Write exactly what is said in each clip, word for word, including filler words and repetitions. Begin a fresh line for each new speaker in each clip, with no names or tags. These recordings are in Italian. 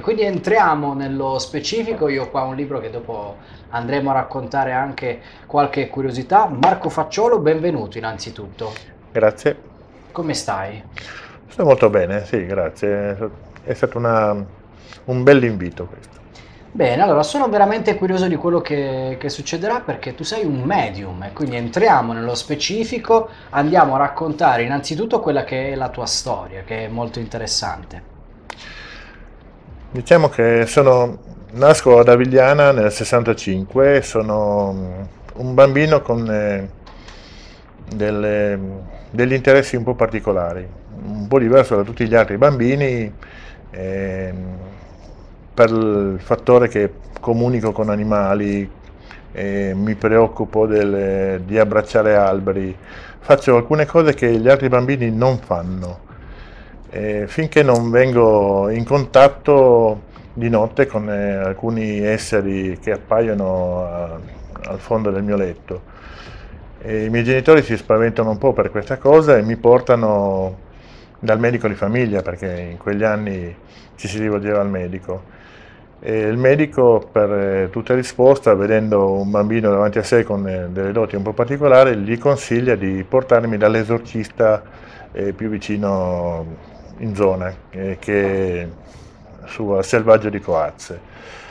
quindi entriamo nello specifico. Io ho qua un libro che dopo andremo a raccontare anche qualche curiosità. Marco Facciolo, benvenuto innanzitutto.
Grazie.
Come stai?
Sto molto bene, sì, grazie. È stato una- un bell'invito questo.
Bene, allora sono veramente curioso di quello che, che succederà perché tu sei un medium e quindi entriamo nello specifico, andiamo a raccontare innanzitutto quella che è la tua storia, che è molto interessante.
Diciamo che sono, nasco ad Avigliana nel sessantacinque, sono mm, un bambino con eh, delle- degli interessi un po' particolari, un po' diverso da tutti gli altri bambini, ehm, per il fattore che comunico con animali, eh, mi preoccupo del- di abbracciare alberi, faccio alcune cose che gli altri bambini non fanno. Eh, finché non vengo in contatto di notte con eh, alcuni esseri che appaiono a- al fondo del mio letto. E i miei genitori si spaventano un po' per questa cosa e mi portano dal medico di famiglia, perché in quegli anni ci si rivolgeva al medico. E il medico, per eh, tutta risposta, vedendo un bambino davanti a sé con eh, delle doti un po' particolari, gli consiglia di portarmi dall'esorcista eh, più vicino in zona, eh, che è su al Selvaggio di Coazze.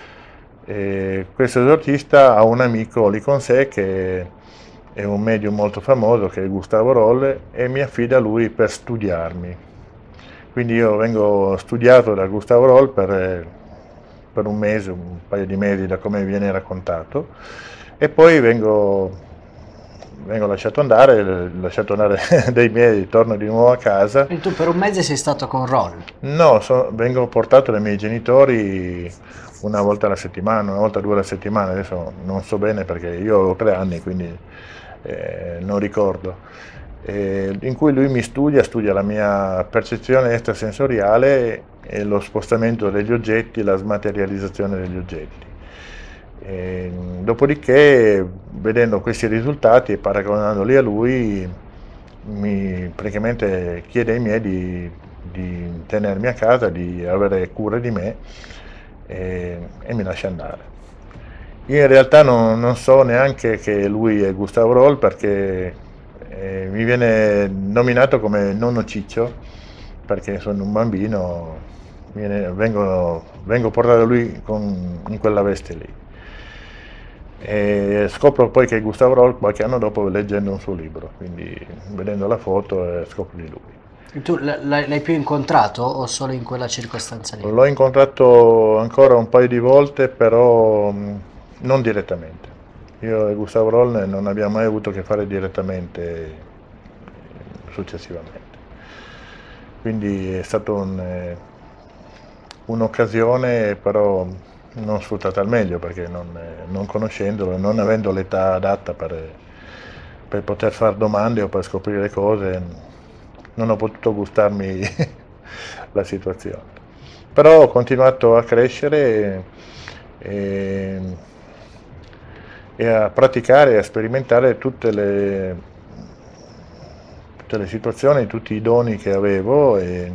E questo esorcista ha un amico lì con sé che è un medium molto famoso, che è Gustavo Rolle, e mi affida a lui per studiarmi. Quindi io vengo studiato da Gustavo Roll per, eh, per un mese, un paio di mesi da come viene raccontato, e poi vengo, vengo lasciato andare, lasciato andare dai miei, torno di nuovo a casa.
Quindi tu per un mese sei stato con Roll.
No, so- vengo portato dai miei genitori una volta alla settimana, una volta due alla settimana, adesso non so bene perché io ho tre anni, quindi eh, non ricordo, eh, in cui lui mi studia, studia la mia percezione extrasensoriale e lo spostamento degli oggetti, la smaterializzazione degli oggetti. E, dopodiché, vedendo questi risultati e paragonandoli a lui, mi praticamente chiede ai miei di, di tenermi a casa, di avere cura di me e, e mi lascia andare. Io in realtà non, non so neanche che lui è Gustavo Roll, perché eh, mi viene nominato come nonno Ciccio, perché sono un bambino, viene- vengo, vengo portato da lui con- in quella veste lì. E scopro poi che è Gustavo Roll qualche anno dopo, leggendo un suo libro, quindi vedendo la foto eh, scopro di lui.
Tu l- l'hai l'hai più incontrato o solo in quella circostanza lì?
L'ho incontrato ancora un paio di volte, però mh, non direttamente. Io e Gustavo Roll non abbiamo mai avuto a che fare direttamente eh, successivamente. Quindi è stata un, eh, un'occasione, però non sfruttata al meglio, perché non, eh, non conoscendolo, non avendo l'età adatta per, per poter fare domande o per scoprire cose, non ho potuto gustarmi la situazione. Però ho continuato a crescere e, e a praticare e a sperimentare tutte le, tutte le situazioni, tutti i doni che avevo e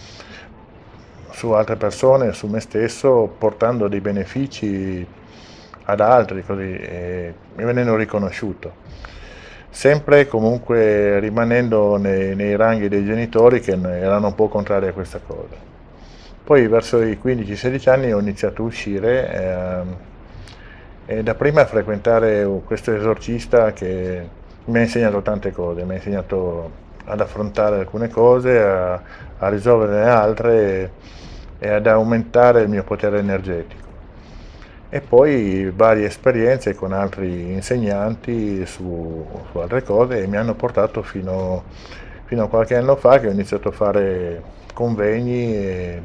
su altre persone, su me stesso, portando dei benefici ad altri, così, e mi venendo riconosciuto. Sempre comunque rimanendo nei, nei ranghi dei genitori, che erano un po' contrari a questa cosa. Poi verso i quindici sedici anni ho iniziato a uscire ehm, e dapprima a frequentare questo esorcista che mi ha insegnato tante cose, mi ha insegnato ad affrontare alcune cose, a, a risolverne altre e, e ad aumentare il mio potere energetico. E poi varie esperienze con altri insegnanti su, su altre cose, e mi hanno portato fino, fino a qualche anno fa, che ho iniziato a fare convegni e,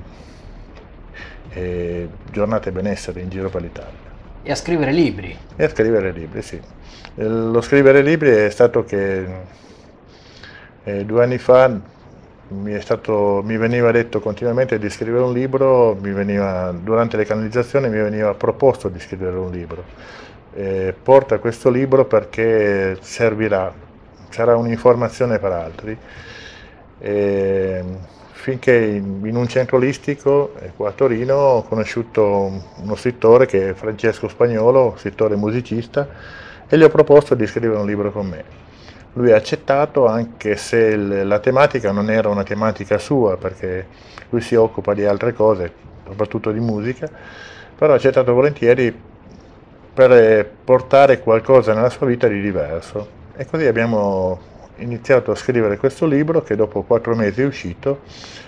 e giornate benessere in giro per l'Italia.
E a scrivere libri.
E a scrivere libri, sì. Eh, Lo scrivere libri è stato che eh, due anni fa mi, è stato, mi veniva detto continuamente di scrivere un libro, mi veniva, durante le canalizzazioni mi veniva proposto di scrivere un libro. Eh, porta questo libro perché servirà, sarà un'informazione per altri. E finché in, in un centro olistico eh, qua a Torino ho conosciuto uno scrittore che è Francesco Spagnolo, scrittore musicista, e gli ho proposto di scrivere un libro con me. Lui ha accettato, anche se il, la tematica non era una tematica sua, perché lui si occupa di altre cose, soprattutto di musica, però ha accettato volentieri per portare qualcosa nella sua vita di diverso. E così abbiamo iniziato a scrivere questo libro che dopo quattro mesi è uscito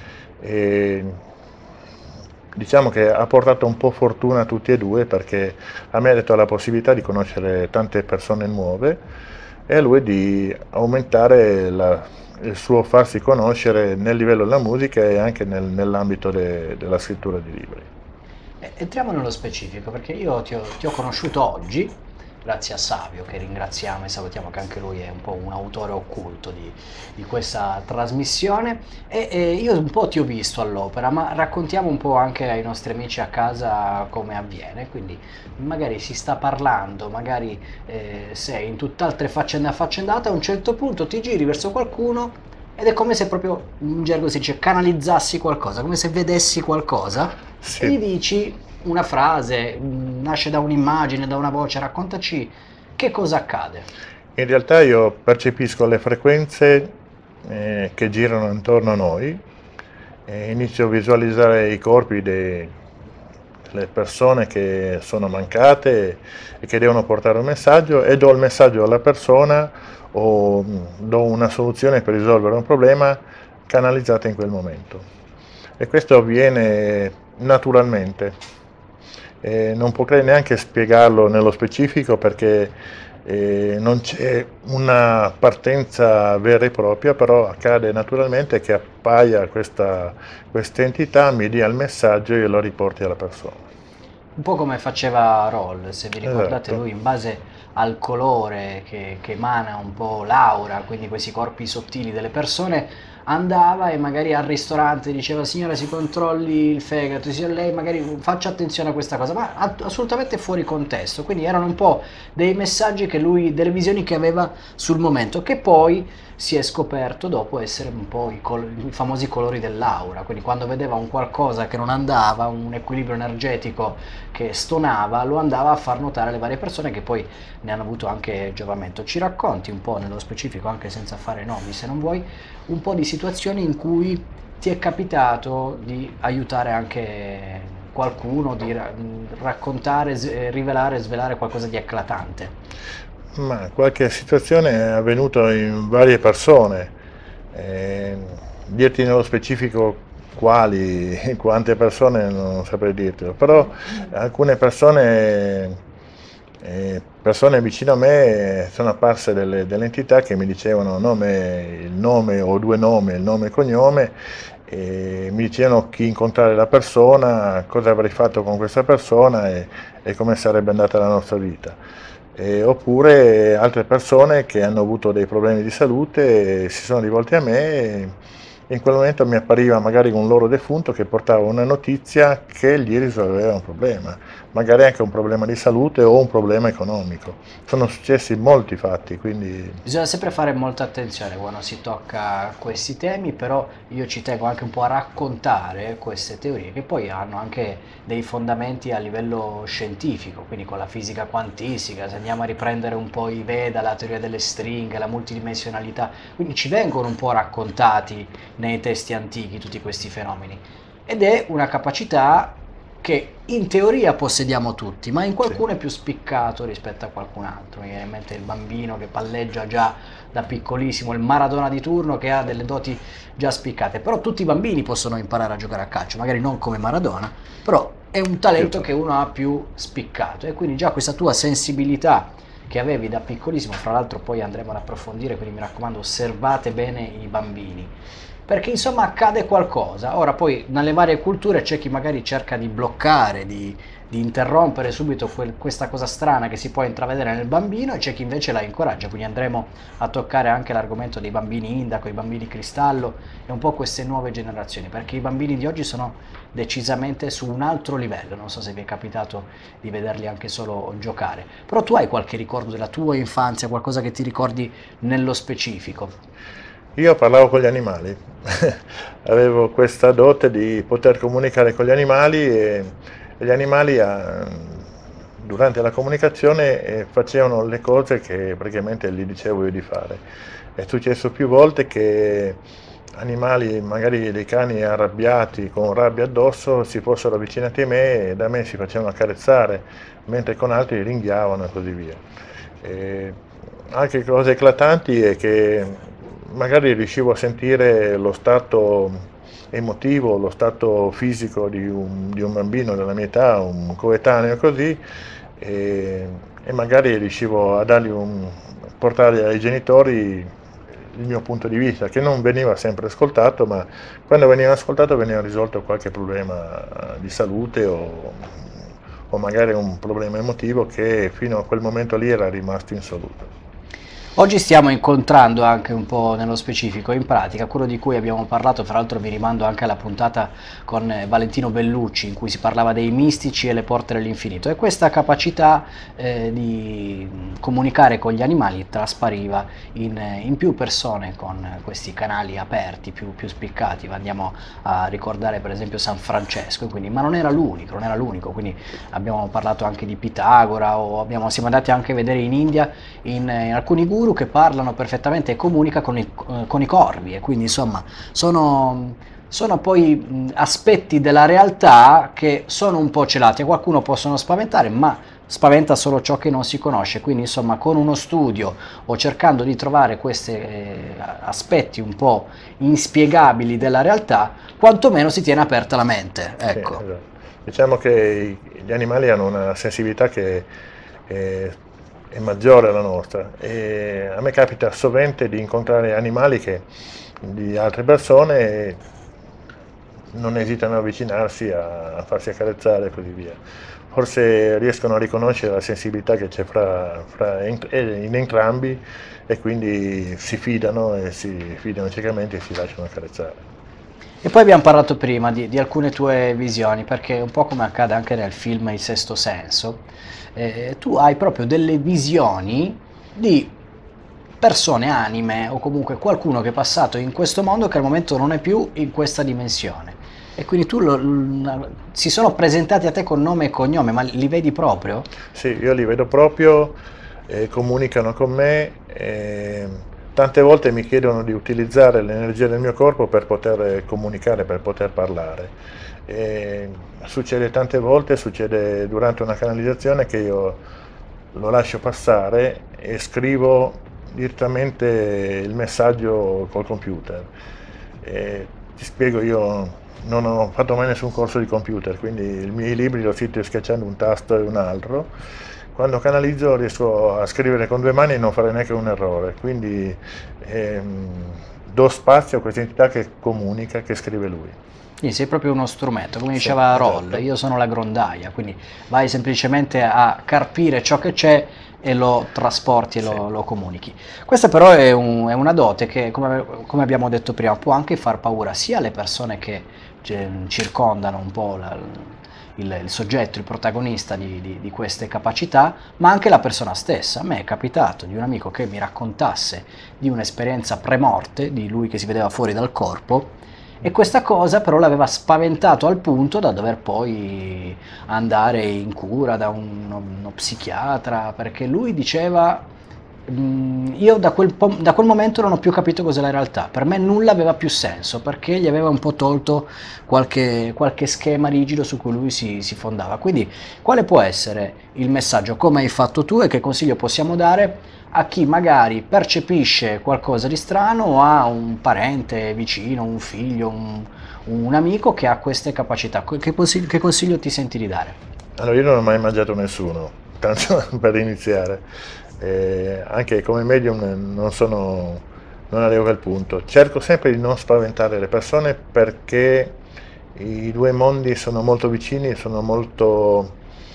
e diciamo che ha portato un po' fortuna a tutti e due, perché a me ha dato la possibilità di conoscere tante persone nuove e a lui di aumentare la, il suo farsi conoscere nel livello della musica e anche nel, nell'ambito de, della scrittura di libri.
Entriamo nello specifico, perché io ti ho, ti ho conosciuto oggi, grazie a Savio, che ringraziamo e salutiamo, che anche lui è un po' un autore occulto di, di questa trasmissione, e, e io un po' ti ho visto all'opera, ma raccontiamo un po' anche ai nostri amici a casa come avviene, quindi magari si sta parlando, magari eh, sei in tutt'altre faccende affaccendate, a un certo punto ti giri verso qualcuno ed è come se proprio, in gergo si dice, canalizzassi qualcosa, come se vedessi qualcosa.
Sì.
E gli dici una frase, nasce da un'immagine, da una voce, raccontaci che cosa accade.
In realtà io percepisco le frequenze eh, che girano intorno a noi e inizio a visualizzare i corpi delle persone che sono mancate e che devono portare un messaggio, e do il messaggio alla persona o do una soluzione per risolvere un problema canalizzata in quel momento. E questo avviene naturalmente. Eh, non potrei neanche spiegarlo nello specifico, perché eh, non c'è una partenza vera e propria, però accade naturalmente che appaia questa questa entità, mi dia il messaggio e io lo riporti alla persona.
Un po' come faceva Roll, se vi ricordate,
Esatto.
lui in base al colore che, che emana un po' l'aura, quindi questi corpi sottili delle persone, andava e magari al ristorante diceva: signora, si controlli il fegato, signora, lei magari faccia attenzione a questa cosa, ma a- assolutamente fuori contesto. Quindi erano un po' dei messaggi che lui, delle visioni che aveva sul momento, che poi si è scoperto dopo essere un po' i, col- i famosi colori dell'aura. Quindi quando vedeva un qualcosa che non andava, un equilibrio energetico che stonava, lo andava a far notare alle varie persone, che poi ne hanno avuto anche giovamento. Ci racconti un po' nello specifico, anche senza fare nomi se non vuoi, un po' di situazioni in cui ti è capitato di aiutare anche qualcuno, di ra- raccontare, s- rivelare, svelare qualcosa di eclatante.
Ma qualche situazione è avvenuta in varie persone. Eh, dirti nello specifico quali, quante persone non saprei dirtelo, però alcune persone, eh, persone vicino a me sono apparse delle, delle entità che mi dicevano nome, il nome o due nomi, il nome e cognome, e mi dicevano chi incontrare la persona, cosa avrei fatto con questa persona e, e come sarebbe andata la nostra vita. Eh, oppure altre persone che hanno avuto dei problemi di salute e si sono rivolte a me, e in quel momento mi appariva magari un loro defunto che portava una notizia che gli risolveva un problema, magari anche un problema di salute o un problema economico. Sono successi molti fatti, quindi
Bisogna sempre fare molta attenzione quando si tocca questi temi, però io ci tengo anche un po' a raccontare queste teorie che poi hanno anche dei fondamenti a livello scientifico, quindi con la fisica quantistica, se andiamo a riprendere un po' i Veda, la teoria delle stringhe, la multidimensionalità, quindi ci vengono un po' raccontati nei testi antichi tutti questi fenomeni. Ed è una capacità che in teoria possediamo tutti, ma in qualcuno
sì.
è più spiccato rispetto a qualcun altro. Mi viene in mente il bambino che palleggia già da piccolissimo, il Maradona di turno che ha delle doti già spiccate. Però tutti i bambini possono imparare a giocare a calcio, magari non come Maradona, però è un talento che uno ha più spiccato, e quindi già questa tua sensibilità che avevi da piccolissimo, fra l'altro poi andremo ad approfondire, quindi mi raccomando, osservate bene i bambini, perché insomma accade qualcosa. Ora poi nelle varie culture c'è chi magari cerca di bloccare, di, di interrompere subito quel- questa cosa strana che si può intravedere nel bambino, e c'è chi invece la incoraggia, quindi andremo a toccare anche l'argomento dei bambini indaco, i bambini cristallo e un po' queste nuove generazioni, perché i bambini di oggi sono decisamente su un altro livello. Non so se vi è capitato di vederli anche solo giocare, però tu hai qualche ricordo della tua infanzia, qualcosa che ti ricordi nello specifico?
Io parlavo con gli animali, avevo questa dote di poter comunicare con gli animali e, e gli animali a, durante la comunicazione eh, facevano le cose che praticamente gli dicevo io di fare. È successo più volte che animali, magari dei cani arrabbiati con rabbia addosso, si fossero avvicinati a me e da me si facevano accarezzare, mentre con altri ringhiavano e così via. E anche cose eclatanti è che magari riuscivo a sentire lo stato emotivo, lo stato fisico di un, di un bambino della mia età, un coetaneo così, e, e magari riuscivo a dargli un, portare ai genitori il mio punto di vista, che non veniva sempre ascoltato, ma quando veniva ascoltato veniva risolto qualche problema di salute o, o magari un problema emotivo che fino a quel momento lì era rimasto insoluto.
Oggi stiamo incontrando anche un po' nello specifico, in pratica, quello di cui abbiamo parlato, fra l'altro mi rimando anche alla puntata con Valentino Bellucci in cui si parlava dei mistici e le porte dell'infinito, e questa capacità eh, di comunicare con gli animali traspariva in, in più persone con questi canali aperti, più, più spiccati. Andiamo a ricordare per esempio San Francesco, quindi, ma non era l'unico, non era l'unico, quindi abbiamo parlato anche di Pitagora, o abbiamo, siamo andati anche a vedere in India in, in alcuni guru che parlano perfettamente e comunica con i, con i corvi, e quindi insomma sono, sono poi mh, aspetti della realtà che sono un po' celati, a qualcuno possono spaventare, ma spaventa solo ciò che non si conosce, quindi insomma con uno studio o cercando di trovare questi eh, aspetti un po' inspiegabili della realtà, quantomeno si tiene aperta la mente, ecco.
Sì, esatto. Diciamo che gli animali hanno una sensibilità che è è maggiore alla nostra, e a me capita sovente di incontrare animali che di altre persone non esitano a avvicinarsi, a, a farsi accarezzare e così via. Forse riescono a riconoscere la sensibilità che c'è fra, fra ent in entrambi, e quindi si fidano e si fidano ciecamente e si lasciano accarezzare.
E poi abbiamo parlato prima di, di alcune tue visioni, perché un po' come accade anche nel film Il Sesto Senso, eh, tu hai proprio delle visioni di persone, anime, o comunque qualcuno che è passato in questo mondo che al momento non è più in questa dimensione. E quindi tu lo, lo, si sono presentati a te con nome e cognome, ma li vedi proprio?
Sì, io li vedo proprio, eh, comunicano con me. Eh, Tante volte mi chiedono di utilizzare l'energia del mio corpo per poter comunicare, per poter parlare. E succede tante volte, succede durante una canalizzazione che io lo lascio passare e scrivo direttamente il messaggio col computer. E ti spiego, io non ho fatto mai nessun corso di computer, quindi i miei libri li ho scritti schiacciando un tasto e un altro. Quando canalizzo riesco a scrivere con due mani e non fare neanche un errore, quindi ehm, do spazio a questa entità che comunica, che scrive lui.
Quindi sei proprio uno strumento, come diceva
Sì,
Roll,
esatto.
io sono la grondaia, quindi vai semplicemente a carpire ciò che c'è e lo trasporti e lo,
Sì.
lo comunichi. Questa però è, un, è una dote che, come, come abbiamo detto prima, può anche far paura sia alle persone che cioè, circondano un po' la, il, il soggetto, il protagonista di, di, di queste capacità, ma anche la persona stessa. A me è capitato di un amico che mi raccontasse di un'esperienza pre-morte, di lui che si vedeva fuori dal corpo, e questa cosa però l'aveva spaventato al punto da dover poi andare in cura da uno, uno psichiatra, perché lui diceva "Mm, io da quel, po- da quel momento non ho più capito cos'è la realtà, per me nulla aveva più senso, perché gli aveva un po' tolto qualche, qualche schema rigido su cui lui si, si fondava". Quindi quale può essere il messaggio, come hai fatto tu, e che consiglio possiamo dare a chi magari percepisce qualcosa di strano o ha un parente vicino, un figlio, un, un amico che ha queste capacità? Che consiglio, che consiglio ti senti di dare?
Allora, io non ho mai mangiato nessuno, tanto per iniziare. Eh, anche come medium non sono, non arrivo a quel punto. Cerco sempre di non spaventare le persone, perché i due mondi sono molto vicini e sono molto,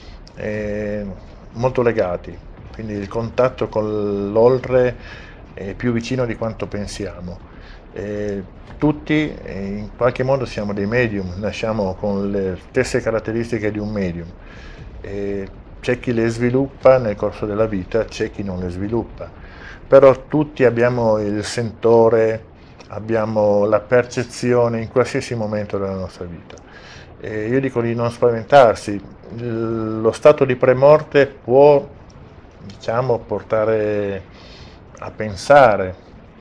eh, molto legati. Quindi il contatto con l'oltre è più vicino di quanto pensiamo. Eh, tutti eh, in qualche modo siamo dei medium, nasciamo con le stesse caratteristiche di un medium. Eh, c'è chi le sviluppa nel corso della vita, c'è chi non le sviluppa, però tutti abbiamo il sentore abbiamo la percezione in qualsiasi momento della nostra vita. E io dico di non spaventarsi, lo stato di premorte può, diciamo, portare a pensare,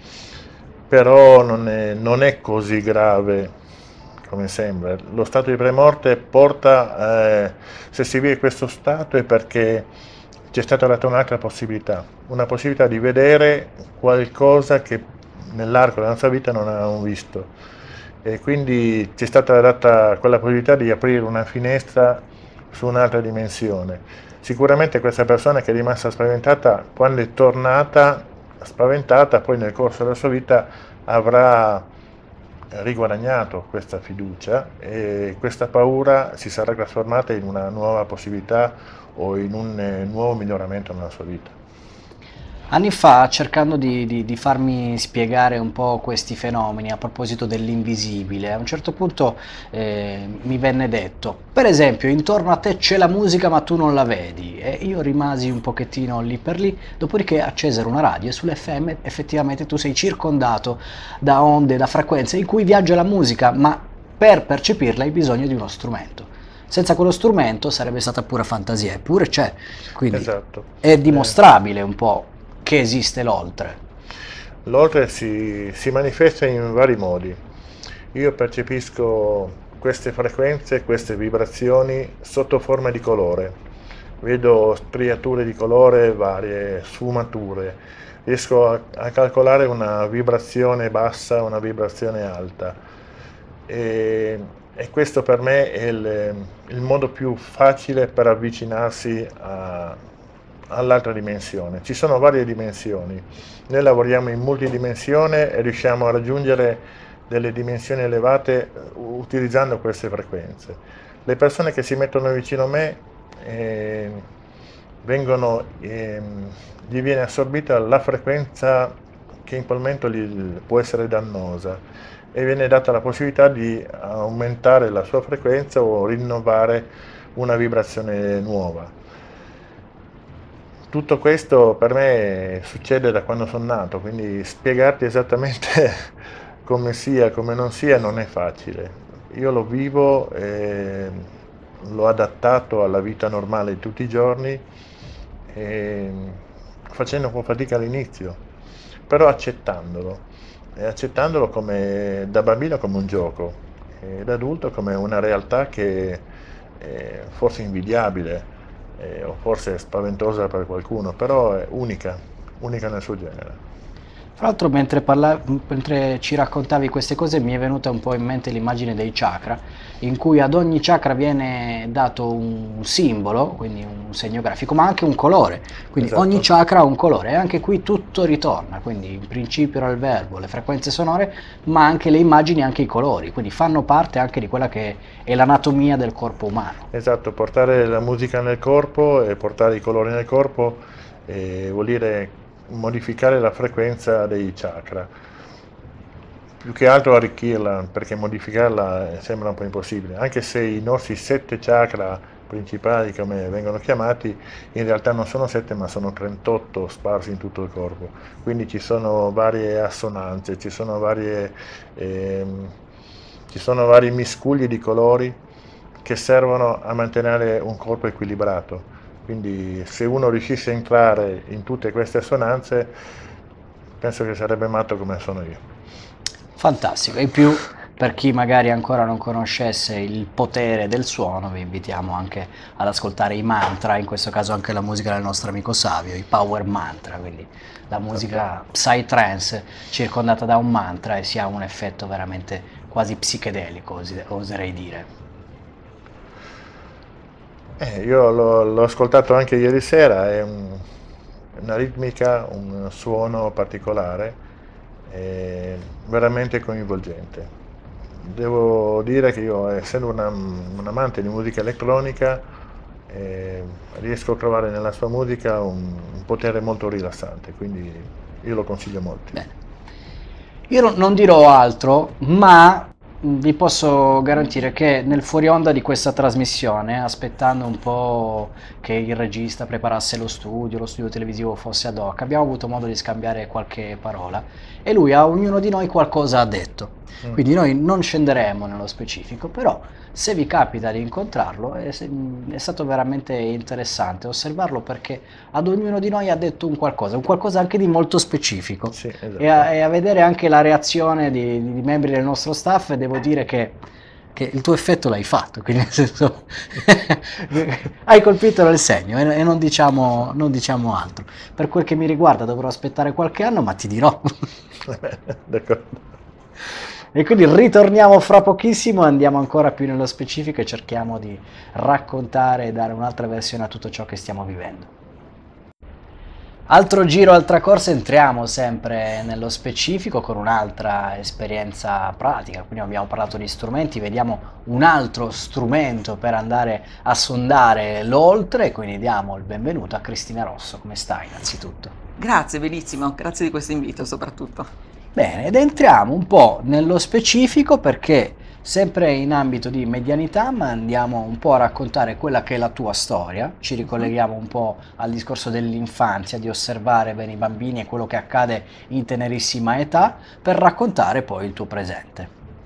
però non è, non è così grave come sembra. Lo stato di premorte porta, eh, se si vive questo stato è perché c'è stata data un'altra possibilità, una possibilità di vedere qualcosa che nell'arco della nostra vita non avevamo visto, e quindi ci è stata data quella possibilità di aprire una finestra su un'altra dimensione. Sicuramente questa persona che è rimasta spaventata, quando è tornata spaventata, poi nel corso della sua vita avrà riguadagnato questa fiducia e questa paura si sarà trasformata in una nuova possibilità o in un eh, nuovo miglioramento nella sua vita.
Anni fa, cercando di, di- di farmi spiegare un po' questi fenomeni a proposito dell'invisibile, a un certo punto eh, mi venne detto, per esempio, intorno a te c'è la musica ma tu non la vedi, e io rimasi un pochettino lì per lì, dopodiché accesero una radio e sull'F M effettivamente tu sei circondato da onde, da frequenze in cui viaggia la musica, ma per percepirla hai bisogno di uno strumento. Senza quello strumento sarebbe stata pura fantasia, eppure c'è, quindi
Esatto.
è
Eh,
dimostrabile un po' che esiste l'oltre.
L'oltre si, si manifesta in vari modi. Io percepisco queste frequenze, queste vibrazioni sotto forma di colore. Vedo striature di colore, varie sfumature. Riesco a, a calcolare una vibrazione bassa, una vibrazione alta. E, e questo per me è il, il modo più facile per avvicinarsi a- all'altra dimensione. Ci sono varie dimensioni. Noi lavoriamo in multidimensione e riusciamo a raggiungere delle dimensioni elevate eh, utilizzando queste frequenze. Le persone che si mettono vicino a me eh, vengono, ehm, gli viene assorbita la frequenza che in quel momento gli può essere dannosa e viene data la possibilità di aumentare la sua frequenza o rinnovare una vibrazione nuova. Tutto questo per me succede da quando sono nato, quindi spiegarti esattamente come sia, come non sia, non è facile. Io lo vivo e l'ho adattato alla vita normale di tutti i giorni, e facendo un po' fatica all'inizio, però accettandolo, e accettandolo come, da bambino come un gioco, e da adulto come una realtà che è forse invidiabile, eh, o forse spaventosa per qualcuno, però è unica, unica nel suo genere.
Tra l'altro, mentre, parla- mentre ci raccontavi queste cose, mi è venuta un po' in mente l'immagine dei chakra, in cui ad ogni chakra viene dato un simbolo, quindi un segno grafico, ma anche un colore. Quindi ogni
Esatto,
chakra ha un colore, e anche qui tutto ritorna. Quindi in principio era il verbo, le frequenze sonore, ma anche le immagini e anche i colori. Quindi fanno parte anche di quella che è l'anatomia del corpo umano.
esatto, portare la musica nel corpo e portare i colori nel corpo eh, vuol dire modificare la frequenza dei chakra, più che altro arricchirla, perché modificarla eh, sembra un po' impossibile, anche se i nostri sette chakra principali, come vengono chiamati, in realtà non sono sette ma sono trentotto sparsi in tutto il corpo, quindi ci sono varie assonanze, ci sono varie, ehm, ci sono vari miscugli di colori che servono a mantenere un corpo equilibrato. Quindi se uno riuscisse a entrare in tutte queste assonanze, penso che sarebbe matto come sono io.
Fantastico. E in più, per chi magari ancora non conoscesse il potere del suono, vi invitiamo anche ad ascoltare i mantra, in questo caso anche la musica del nostro amico Savio, i power mantra, quindi la musica psytrance circondata da un mantra, e si ha un effetto veramente quasi psichedelico, osi- oserei dire.
Eh, io l'ho l'ho ascoltato anche ieri sera, è un- una ritmica, un suono particolare, è veramente coinvolgente. Devo dire che io, essendo una- un amante di musica elettronica, eh, riesco a trovare nella sua musica un, un potere molto rilassante, quindi io lo consiglio molto.
Bene. Io non non dirò altro, ma vi posso garantire che nel fuori onda di questa trasmissione, aspettando un po' che il regista preparasse lo studio, lo studio televisivo fosse ad hoc, abbiamo avuto modo di scambiare qualche parola e lui a ognuno di noi qualcosa ha detto.
Mm.
Quindi noi non scenderemo nello specifico, però se vi capita di incontrarlo è, è stato veramente interessante osservarlo, perché ad ognuno di noi ha detto un qualcosa, un qualcosa anche di molto specifico.
Sì, esatto.
E a, e a vedere anche la reazione di, di membri del nostro staff, devo dire che, che il tuo effetto l'hai fatto, quindi nel senso hai colpito nel segno e, e non, diciamo, non diciamo altro. Per quel che mi riguarda dovrò aspettare qualche anno, ma ti dirò.
D'accordo.
E quindi ritorniamo fra pochissimo, andiamo ancora più nello specifico e cerchiamo di raccontare e dare un'altra versione a tutto ciò che stiamo vivendo. Altro giro, altra corsa, entriamo sempre nello specifico con un'altra esperienza pratica, quindi abbiamo parlato di strumenti, vediamo un altro strumento per andare a sondare l'oltre, quindi diamo il benvenuto a Cristina Rosso. Come stai innanzitutto?
Grazie, benissimo, grazie di questo invito soprattutto.
Bene, ed entriamo un po' nello specifico perché sempre in ambito di medianità, ma andiamo un po' a raccontare quella che è la tua storia, ci ricolleghiamo un po' al discorso dell'infanzia, di osservare bene i bambini e quello che accade in tenerissima età, per raccontare poi il tuo presente.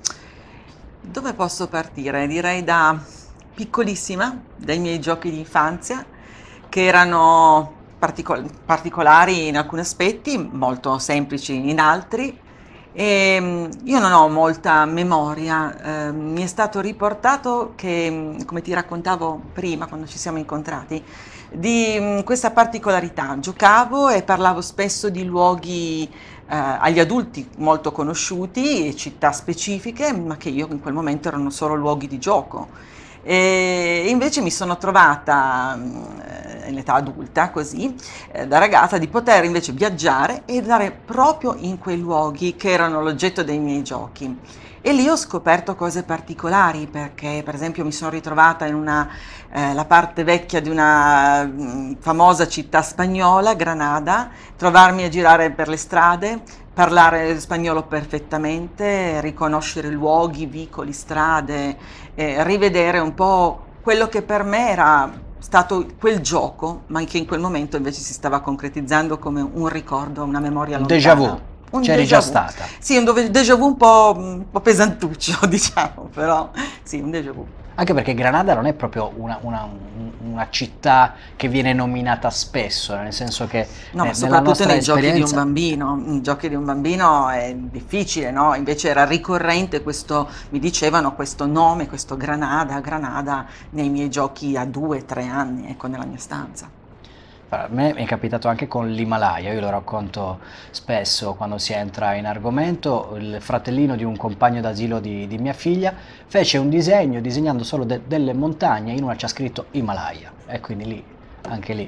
Dove posso partire? Direi da piccolissima, dai miei giochi di infanzia, che erano particol- particolari in alcuni aspetti, molto semplici in altri. E io non ho molta memoria, eh, mi è stato riportato che, come ti raccontavo prima quando ci siamo incontrati, di mh, questa particolarità. Giocavo e parlavo spesso di luoghi eh, agli adulti molto conosciuti, città specifiche, ma che io in quel momento erano solo luoghi di gioco. E invece mi sono trovata eh, in età adulta, così, eh, da ragazza, di poter invece viaggiare e andare proprio in quei luoghi che erano l'oggetto dei miei giochi. E lì ho scoperto cose particolari, perché per esempio mi sono ritrovata in una, eh, la parte vecchia di una mh, famosa città spagnola, Granada, trovarmi a girare per le strade, parlare spagnolo perfettamente, riconoscere luoghi, vicoli, strade, eh, rivedere un po' quello che per me era stato quel gioco, ma che in quel momento invece si stava concretizzando come un ricordo, una memoria
Un
lontana.
déjà vu,
Un
c'eri
déjà
già
vu.
stata.
Sì, un dove- déjà vu un po', un po' pesantuccio, diciamo, però sì, un déjà vu.
Anche perché Granada non è proprio una, una- un- una città che viene nominata spesso, nel senso che
No,
eh,
ma
nella
soprattutto
nostra
nei giochi di un
esperienza...
bambino, nei giochi di un bambino è difficile, no? Invece era ricorrente questo, mi dicevano questo nome, questo Granada, Granada, nei miei giochi a due, tre anni, ecco, nella mia stanza.
A me è capitato anche con l'Himalaya, io lo racconto spesso quando si entra in argomento. Il fratellino di un compagno d'asilo di, di mia figlia fece un disegno disegnando solo de- delle montagne, in una c'è scritto Himalaya, e quindi lì, anche lì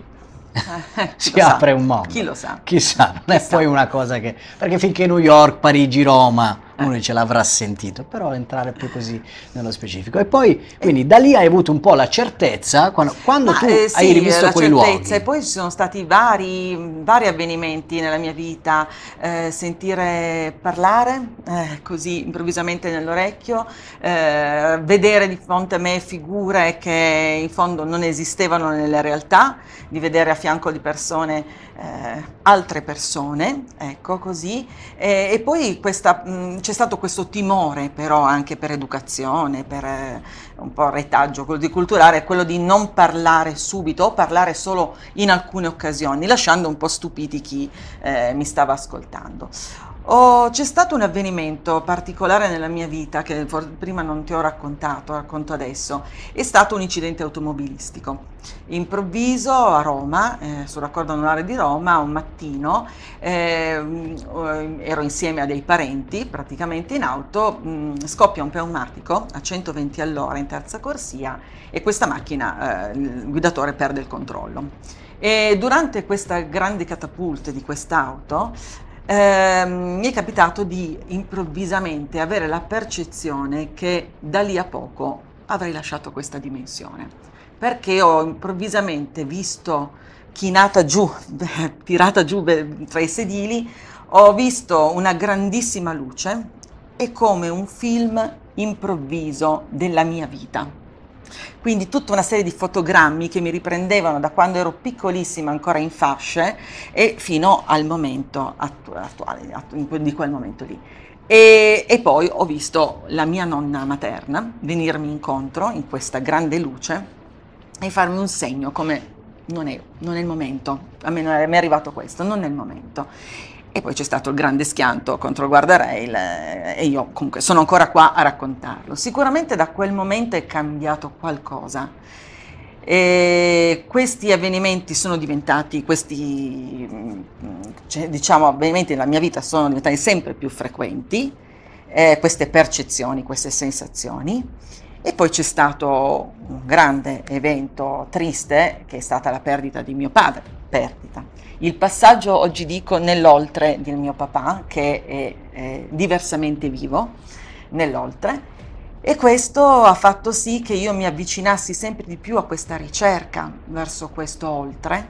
Eh, chi
si
lo sa?
apre un mondo.
Chi lo sa?
Chissà, non è
Chissà.
poi una cosa che... perché finché New York, Parigi, Roma, uno ce l'avrà sentito, però entrare più così nello specifico. E poi, quindi da lì hai avuto un po' la certezza, quando, quando
Ma,
tu
eh,
hai
sì,
rivisto
la
quei
certezza.
luoghi.
E poi ci sono stati vari, vari avvenimenti nella mia vita, eh, sentire parlare eh, così improvvisamente nell'orecchio, eh, vedere di fronte a me figure che in fondo non esistevano nella realtà, di vedere a fianco di persone, eh, altre persone, ecco così, e, e poi questa, mh, c'è stato questo timore però anche per educazione, per eh, un po' retaggio quello di culturale, quello di non parlare subito o parlare solo in alcune occasioni, lasciando un po' stupiti chi eh, mi stava ascoltando. Oh, c'è stato un avvenimento particolare nella mia vita che for- prima non ti ho raccontato, racconto adesso. È stato un incidente automobilistico. Improvviso a Roma, eh, sul raccordo anulare di Roma, un mattino, eh, ero insieme a dei parenti, praticamente in auto, mh, scoppia un pneumatico a centoventi all'ora in terza corsia e questa macchina, eh, il guidatore perde il controllo. E durante questa grande catapulta di quest'auto, Eh, mi è capitato di improvvisamente avere la percezione che da lì a poco avrei lasciato questa dimensione, perché ho improvvisamente visto chinata giù, tirata giù tra i sedili, ho visto una grandissima luce, è come un film improvviso della mia vita. Quindi tutta una serie di fotogrammi che mi riprendevano da quando ero piccolissima, ancora in fasce, e fino al momento attu- attuale, attu- di quel momento lì. E, e poi ho visto la mia nonna materna venirmi incontro in questa grande luce e farmi un segno come non è, non è il momento, a me non è, mi è arrivato questo, non è il momento. E poi c'è stato il grande schianto contro il guardrail eh, e io comunque sono ancora qua a raccontarlo. Sicuramente da quel momento è cambiato qualcosa. E questi avvenimenti sono diventati, questi cioè, diciamo, avvenimenti nella mia vita sono diventati sempre più frequenti, eh, queste percezioni, queste sensazioni. E poi c'è stato un grande evento triste che è stata la perdita di mio padre, perdita. Il passaggio, oggi dico, nell'oltre di mio papà, che è, è diversamente vivo, nell'oltre, e questo ha fatto sì che io mi avvicinassi sempre di più a questa ricerca verso questo oltre,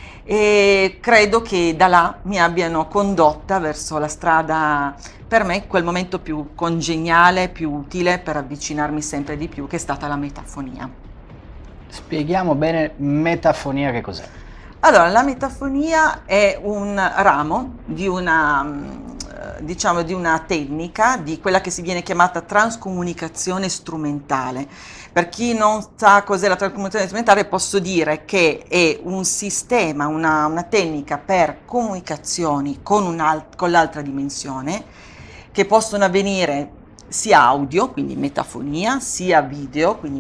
e credo che da là mi abbiano condotta verso la strada, per me, quel momento più congeniale, più utile per avvicinarmi sempre di più, che è stata la metafonia.
Spieghiamo bene metafonia che cos'è.
Allora, la metafonia è un ramo di una, diciamo, di una tecnica, di quella che si viene chiamata transcomunicazione strumentale. Per chi non sa cos'è la transcomunicazione strumentale, posso dire che è un sistema, una, una tecnica per comunicazioni con, un con l'altra dimensione, che possono avvenire sia audio, quindi metafonia, sia video, quindi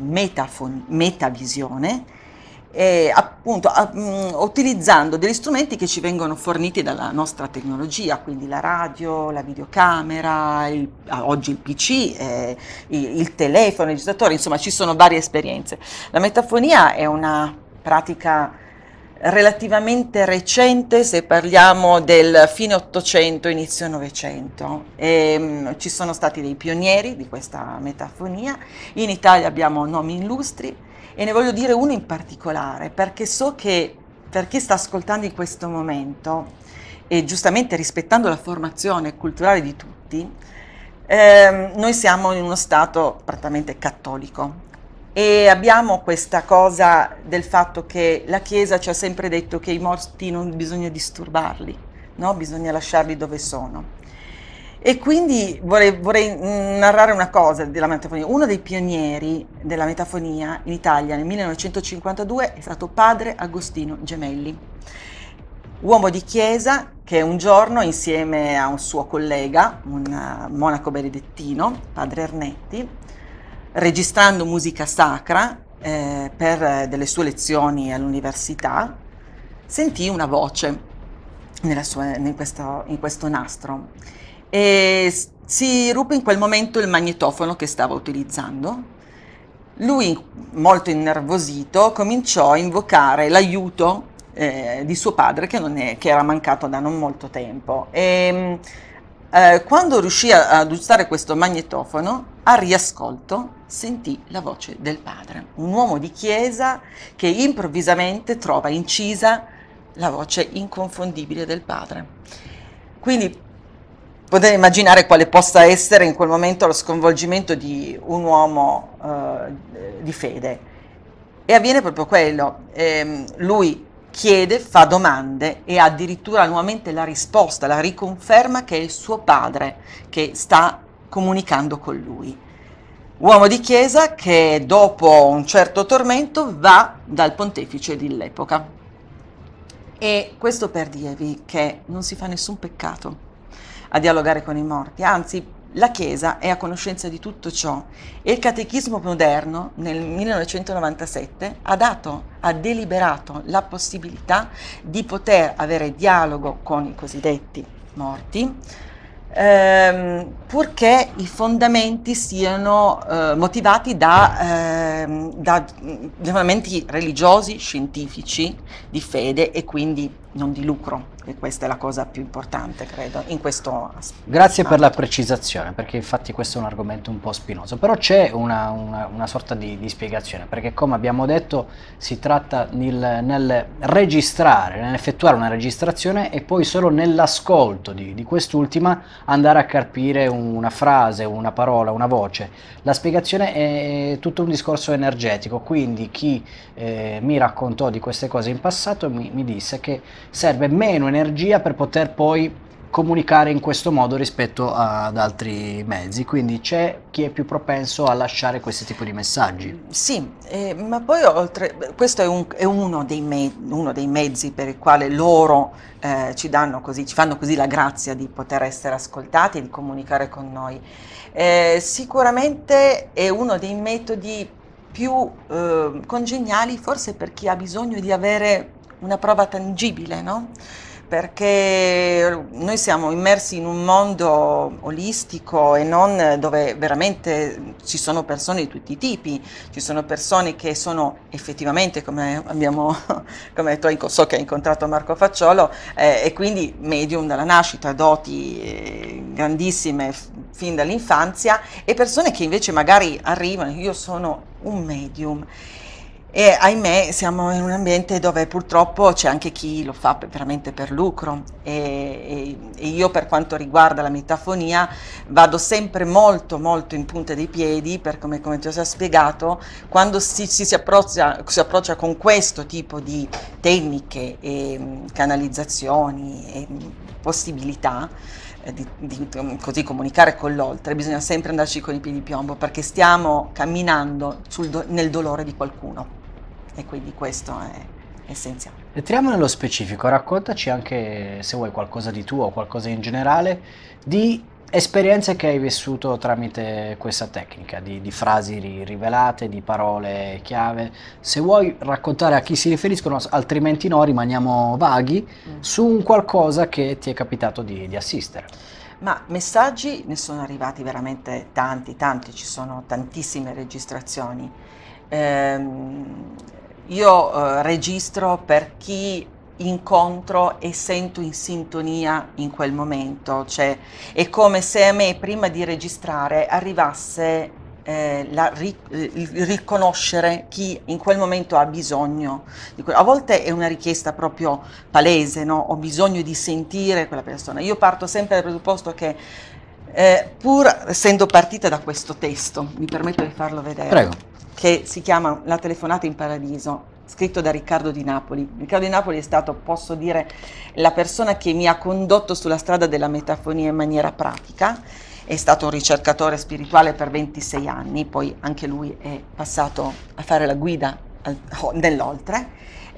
metavisione, E appunto a, mh, utilizzando degli strumenti che ci vengono forniti dalla nostra tecnologia, quindi la radio, la videocamera, il, oggi il P C, eh, il, il telefono, il registratore, insomma ci sono varie esperienze. La metafonia è una pratica relativamente recente, se parliamo del fine Ottocento, inizio Novecento. E, mh, ci sono stati dei pionieri di questa metafonia, in Italia abbiamo nomi illustri, e ne voglio dire uno in particolare, perché so che per chi sta ascoltando in questo momento, e giustamente rispettando la formazione culturale di tutti, ehm, noi siamo in uno stato prettamente cattolico e abbiamo questa cosa del fatto che la Chiesa ci ha sempre detto che i morti non bisogna disturbarli, no? Bisogna lasciarli dove sono. E quindi vorrei, vorrei narrare una cosa della metafonia. Uno dei pionieri della metafonia in Italia nel millenovecentocinquantadue è stato padre Agostino Gemelli, uomo di chiesa che un giorno, insieme a un suo collega, un monaco benedettino, padre Ernetti, registrando musica sacra eh, per delle sue lezioni all'università, sentì una voce nella sua, in, questo, in questo nastro. E si ruppe in quel momento il magnetofono che stava utilizzando. Lui, molto innervosito, cominciò a invocare l'aiuto eh, di suo padre che, non è, che era mancato da non molto tempo. E eh, quando riuscì ad aggiustare questo magnetofono, al riascolto sentì la voce del padre, un uomo di chiesa che improvvisamente trova incisa la voce inconfondibile del padre. Quindi potete immaginare quale possa essere in quel momento lo sconvolgimento di un uomo eh, di fede. E avviene proprio quello. Eh, lui chiede, fa domande e ha addirittura nuovamente la risposta, la riconferma che è il suo padre che sta comunicando con lui. Uomo di chiesa che dopo un certo tormento va dal pontefice dell'epoca. E questo per dirvi che non si fa nessun peccato a dialogare con i morti, anzi la Chiesa è a conoscenza di tutto ciò e il Catechismo moderno nel millenovecentonovantasette ha dato, ha deliberato la possibilità di poter avere dialogo con i cosiddetti morti, ehm, purché i fondamenti siano eh, motivati da, ehm, da fondamenti religiosi, scientifici, di fede e quindi non di lucro. E questa è la cosa più importante, credo, in questo aspetto.
Grazie per la precisazione, perché infatti questo è un argomento un po' spinoso, però c'è una, una, una sorta di, di spiegazione, perché come abbiamo detto si tratta nel, nel registrare, nell'effettuare una registrazione e poi solo nell'ascolto di, di quest'ultima andare a carpire una frase, una parola, una voce. La spiegazione è tutto un discorso energetico, quindi chi eh, mi raccontò di queste cose in passato mi, mi disse che serve meno energia per poter poi comunicare in questo modo rispetto ad altri mezzi, quindi c'è chi è più propenso a lasciare questo tipo di messaggi.
Sì, eh, ma poi oltre, questo è, un, è uno, dei me, uno dei mezzi per il quale loro eh, ci danno così, ci fanno così la grazia di poter essere ascoltati e di comunicare con noi. Eh, sicuramente è uno dei metodi più eh, congeniali, forse per chi ha bisogno di avere una prova tangibile, no? Perché noi siamo immersi in un mondo olistico e non dove veramente ci sono persone di tutti i tipi, ci sono persone che sono effettivamente, come abbiamo, come tu so che hai incontrato Marco Facciolo, eh, e quindi medium dalla nascita, doti eh, grandissime fin dall'infanzia, e persone che invece magari arrivano, io sono un medium. E ahimè siamo in un ambiente dove purtroppo c'è anche chi lo fa veramente per lucro e, e, e io, per quanto riguarda la metafonia, vado sempre molto molto in punta dei piedi, per come, come ti ho già spiegato, quando si, si, si, approccia, si approccia con questo tipo di tecniche e canalizzazioni e possibilità Di, di così comunicare con l'oltre, bisogna sempre andarci con i piedi di piombo, perché stiamo camminando sul do, nel dolore di qualcuno, e quindi questo è essenziale.
Entriamo nello specifico, raccontaci anche, se vuoi, qualcosa di tuo o qualcosa in generale, di esperienze che hai vissuto tramite questa tecnica, di, di frasi rivelate, di parole chiave. Se vuoi raccontare a chi si riferiscono, altrimenti no, rimaniamo vaghi, mm. su un qualcosa che ti è capitato di, di assistere.
Ma messaggi ne sono arrivati veramente tanti, tanti, ci sono tantissime registrazioni. Ehm, io eh, registro per chi incontro e sento in sintonia in quel momento, cioè è come se a me prima di registrare arrivasse eh, la, il riconoscere chi in quel momento ha bisogno di quello. A volte è una richiesta proprio palese, no? Ho bisogno di sentire quella persona. Io parto sempre dal presupposto che eh, pur essendo partita da questo testo, mi permetto di farlo vedere.
Prego.
Che si chiama La telefonata in paradiso, scritto da Riccardo di Napoli. Riccardo di Napoli è stato, posso dire, la persona che mi ha condotto sulla strada della metafonia in maniera pratica. È stato un ricercatore spirituale per ventisei anni, poi anche lui è passato a fare la guida al, nell'oltre.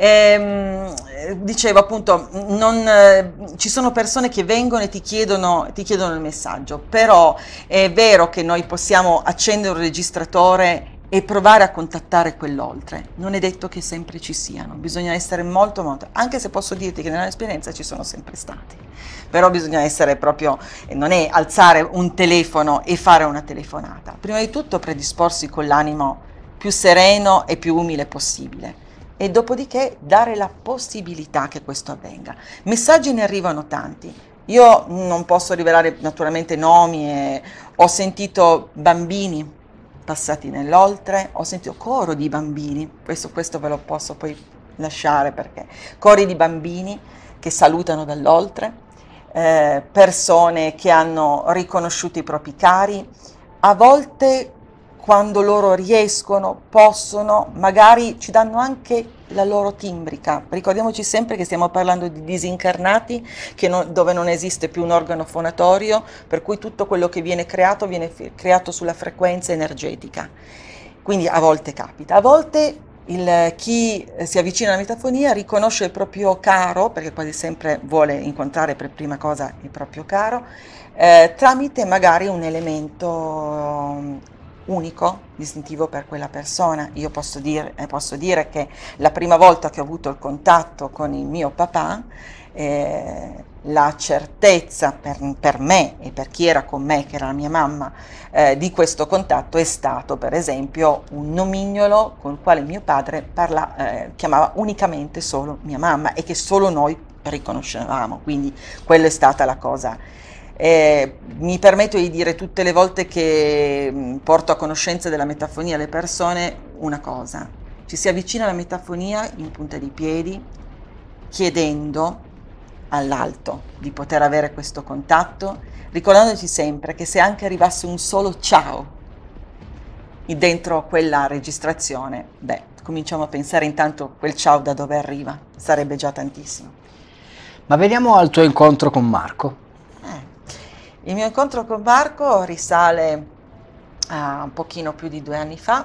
Ehm, dicevo appunto, non, eh, ci sono persone che vengono e ti chiedono, ti chiedono il messaggio, però è vero che noi possiamo accendere un registratore e provare a contattare quell'oltre. Non è detto che sempre ci siano, bisogna essere molto molto, anche se posso dirti che nella mia esperienza ci sono sempre stati, però bisogna essere proprio, non è alzare un telefono e fare una telefonata, prima di tutto predisporsi con l'animo più sereno e più umile possibile, e dopodiché dare la possibilità che questo avvenga. Messaggi ne arrivano tanti. Io non posso rivelare naturalmente nomi, e ho sentito bambini passati nell'oltre, ho sentito coro di bambini, questo, questo ve lo posso poi lasciare, perché cori di bambini che salutano dall'oltre, eh, persone che hanno riconosciuto i propri cari, a volte quando loro riescono, possono, magari ci danno anche la loro timbrica. Ricordiamoci sempre che stiamo parlando di disincarnati, che non, dove non esiste più un organo fonatorio, per cui tutto quello che viene creato viene creato sulla frequenza energetica. Quindi a volte capita, a volte il, chi si avvicina alla metafonia riconosce il proprio caro, perché quasi sempre vuole incontrare per prima cosa il proprio caro, eh, tramite magari un elemento unico, distintivo per quella persona. Io posso dire, eh, posso dire che la prima volta che ho avuto il contatto con il mio papà, eh, la certezza per, per me e per chi era con me, che era la mia mamma, eh, di questo contatto è stato per esempio un nomignolo con il quale mio padre parla, eh, chiamava unicamente solo mia mamma, e che solo noi riconoscevamo, quindi quella è stata la cosa. Eh, mi permetto di dire tutte le volte che mh, porto a conoscenza della metafonia le persone una cosa: ci si avvicina alla metafonia in punta di piedi, chiedendo all'alto di poter avere questo contatto, ricordandoci sempre che se anche arrivasse un solo ciao dentro quella registrazione, beh, cominciamo a pensare intanto quel ciao da dove arriva, sarebbe già tantissimo.
Ma veniamo al tuo incontro con Marco.
Eh, il mio incontro con Marco risale a un pochino più di due anni fa.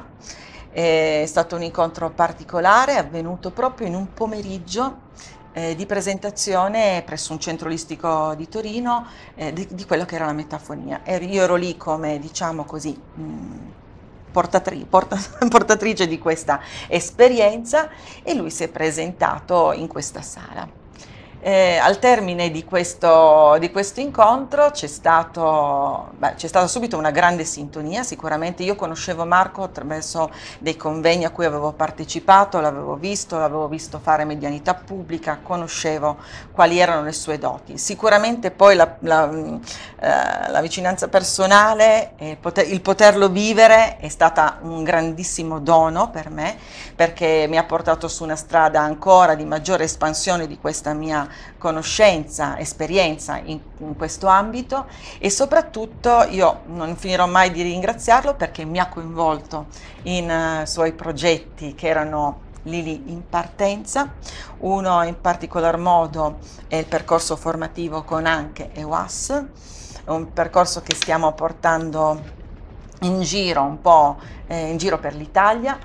È stato un incontro particolare, avvenuto proprio in un pomeriggio eh, di presentazione presso un centro olistico di Torino eh, di, di quello che era la metafonia. E io ero lì come, diciamo così, mh, Portatri, porta, portatrice di questa esperienza, e lui si è presentato in questa sala. Eh, al termine di questo, di questo incontro c'è stato, beh, c'è stata subito una grande sintonia. Sicuramente io conoscevo Marco attraverso dei convegni a cui avevo partecipato, l'avevo visto, l'avevo visto fare medianità pubblica, conoscevo quali erano le sue doti. Sicuramente poi la, la, eh, la vicinanza personale, eh, poter, il poterlo vivere è stata un grandissimo dono per me, perché mi ha portato su una strada ancora di maggiore espansione di questa mia conoscenza, esperienza in, in questo ambito, e soprattutto io non finirò mai di ringraziarlo perché mi ha coinvolto in uh, suoi progetti che erano lì lì in partenza. Uno in particolar modo è il percorso formativo con Anche e W A S, è un percorso che stiamo portando in giro un po' eh, in giro per l'Italia.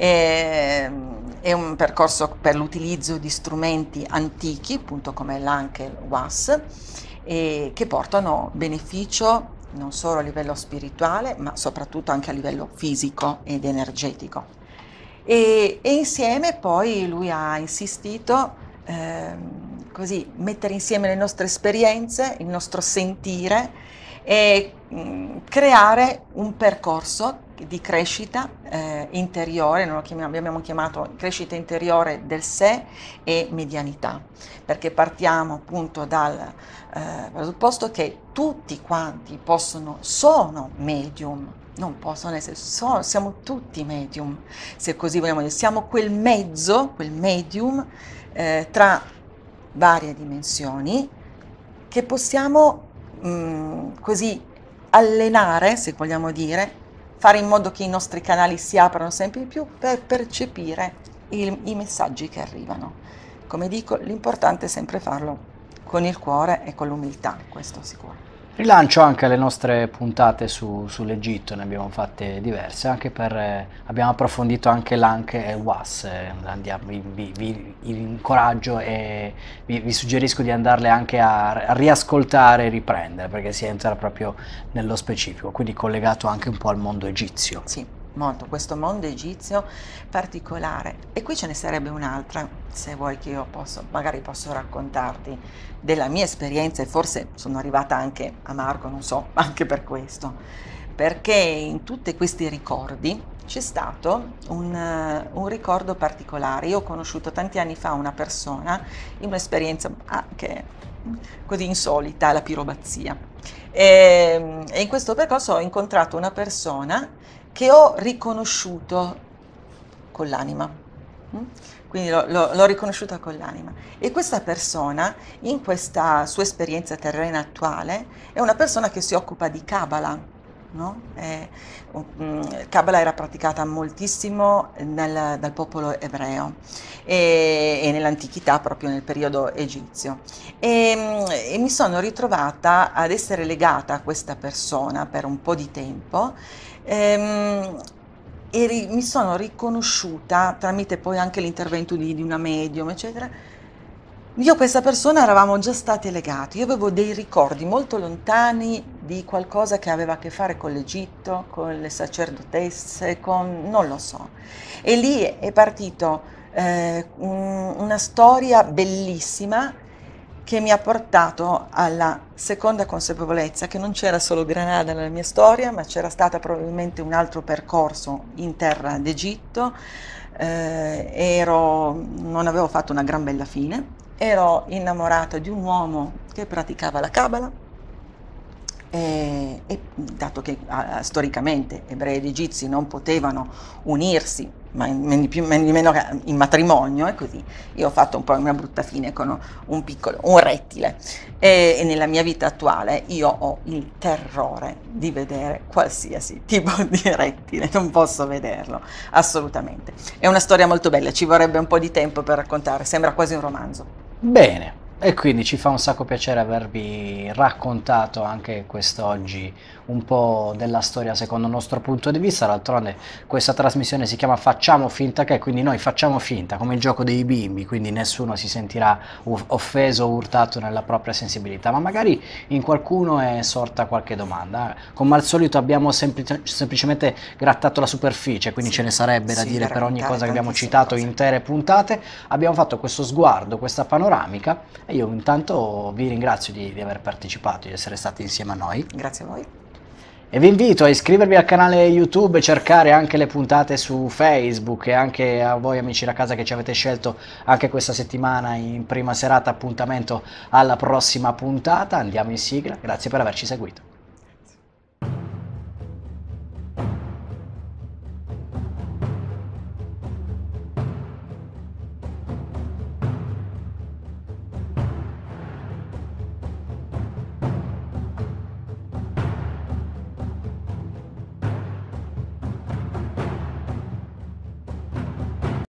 È un percorso per l'utilizzo di strumenti antichi, appunto come l'Anche e il W A S, e che portano beneficio non solo a livello spirituale, ma soprattutto anche a livello fisico ed energetico. E, e insieme poi lui ha insistito eh, così mettere insieme le nostre esperienze, il nostro sentire, e mh, creare un percorso di crescita eh, interiore. Noi lo chiamiamo, abbiamo chiamato crescita interiore del sé e medianità, perché partiamo appunto dal eh, presupposto che tutti quanti possono, sono medium, non possono essere, sono, siamo tutti medium, se così vogliamo dire, siamo quel mezzo, quel medium eh, tra varie dimensioni che possiamo mh, così allenare, se vogliamo dire, fare in modo che i nostri canali si aprano sempre di più per percepire il, i messaggi che arrivano. Come dico, l'importante è sempre farlo con il cuore e con l'umiltà, questo sicuro.
Rilancio anche le nostre puntate su, sull'Egitto, ne abbiamo fatte diverse, anche per, eh, abbiamo approfondito anche l'Anche e il W A S, eh, andiamo, vi, vi, vi incoraggio e vi, vi suggerisco di andarle anche a, a riascoltare e riprendere, perché si entra proprio nello specifico, quindi collegato anche un po' al mondo egizio.
Sì, molto, questo mondo egizio particolare. E qui ce ne sarebbe un'altra, se vuoi, che io posso, magari posso raccontarti della mia esperienza, e forse sono arrivata anche a Marco, non so, anche per questo, perché in tutti questi ricordi c'è stato un, uh, un ricordo particolare. Io ho conosciuto tanti anni fa una persona in un'esperienza anche così insolita, la pirobazia, e, e in questo percorso ho incontrato una persona che ho riconosciuto con l'anima, quindi l'ho riconosciuta con l'anima, e questa persona, in questa sua esperienza terrena attuale, è una persona che si occupa di Kabbalah, no? Eh, um, Kabbalah era praticata moltissimo nel, dal popolo ebreo e, e nell'antichità, proprio nel periodo egizio, e, e mi sono ritrovata ad essere legata a questa persona per un po' di tempo. Ehm, e ri, mi sono riconosciuta tramite poi anche l'intervento di, di una medium, eccetera. Io e questa persona eravamo già stati legati, io avevo dei ricordi molto lontani di qualcosa che aveva a che fare con l'Egitto, con le sacerdotesse, con non lo so. E lì è partito eh, un, una storia bellissima che mi ha portato alla seconda consapevolezza che non c'era solo Granada nella mia storia, ma c'era stato probabilmente un altro percorso in terra d'Egitto. Eh, ero, non avevo fatto una gran bella fine, ero innamorata di un uomo che praticava la Kabbalah. E, e dato che ah, storicamente ebrei ed egizi non potevano unirsi, ma in, più, in meno in matrimonio, e così io ho fatto un po' una brutta fine con un piccolo, un rettile, e, e nella mia vita attuale io ho il terrore di vedere qualsiasi tipo di rettile, non posso vederlo, assolutamente. È una storia molto bella, ci vorrebbe un po' di tempo per raccontare, sembra quasi un romanzo.
Bene. E quindi ci fa un sacco piacere avervi raccontato anche quest'oggi un po' della storia secondo il nostro punto di vista. D'altronde questa trasmissione si chiama Facciamo finta che, quindi noi facciamo finta, come il gioco dei bimbi, quindi nessuno si sentirà offeso o urtato nella propria sensibilità, ma magari in qualcuno è sorta qualche domanda. Come al solito abbiamo semplice, semplicemente grattato la superficie, quindi sì, ce ne sarebbe da sì, dire per ogni cosa che abbiamo citato, cose. Intere puntate. Abbiamo fatto questo sguardo, questa panoramica. E io intanto vi ringrazio di, di aver partecipato, di essere stati insieme a noi.
Grazie a voi.
E vi invito a iscrivervi al canale YouTube, cercare anche le puntate su Facebook, e anche a voi amici da casa che ci avete scelto anche questa settimana in prima serata, appuntamento alla prossima puntata. Andiamo in sigla, grazie per averci seguito.